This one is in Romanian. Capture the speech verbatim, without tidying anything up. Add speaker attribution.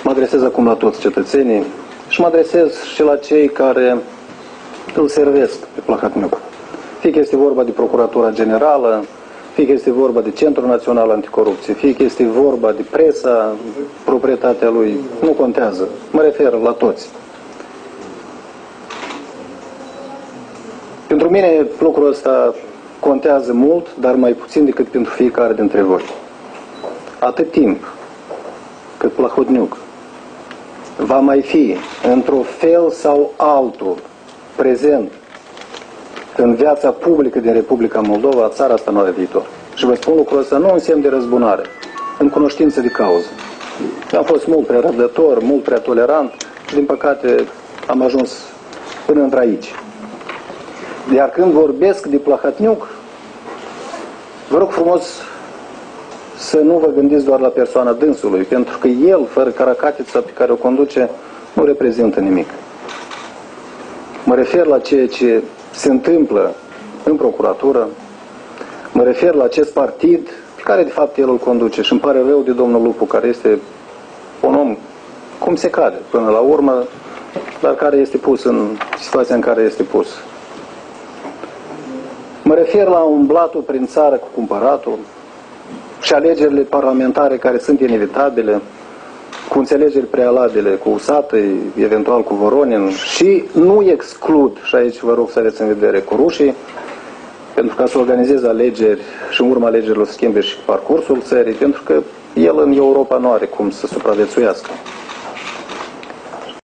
Speaker 1: Mă adresez acum la toți cetățenii și mă adresez și la cei care îl servesc pe Plahotniuc. Fie că este vorba de Procuratura Generală, fie că este vorba de Centrul Național Anticorupție, fie că este vorba de presa, proprietatea lui, nu contează. Mă refer la toți. Pentru mine lucrul ăsta contează mult, dar mai puțin decât pentru fiecare dintre voi. Atât timp cât Plahotniuc va mai fi într-un fel sau altul prezent în viața publică din Republica Moldova, țara asta nu are viitor. Și vă spun lucrul ăsta nu în semn de răzbunare, în cunoștință de cauză. Eu am fost mult prea răbdător, mult prea tolerant și din păcate am ajuns până într-aici. Iar când vorbesc de Plahotniuc, vă rog frumos să nu vă gândiți doar la persoana dânsului, pentru că el, fără caracatița pe care o conduce, nu reprezintă nimic. Mă refer la ceea ce se întâmplă în procuratură, mă refer la acest partid pe care de fapt el îl conduce și îmi pare rău de domnul Lupu, care este un om cum se cade până la urmă, dar care este pus în situația în care este pus. Mă refer la umblatul prin țară cu cumpăratul și alegerile parlamentare care sunt inevitabile, cu înțelegeri prealabile cu Usatăi, eventual cu Voronin și nu exclud, și aici vă rog să aveți în vedere, cu rușii, pentru ca să organizeze alegeri și în urma alegerilor să schimbe și parcursul țării, pentru că el în Europa nu are cum să supraviețuiască.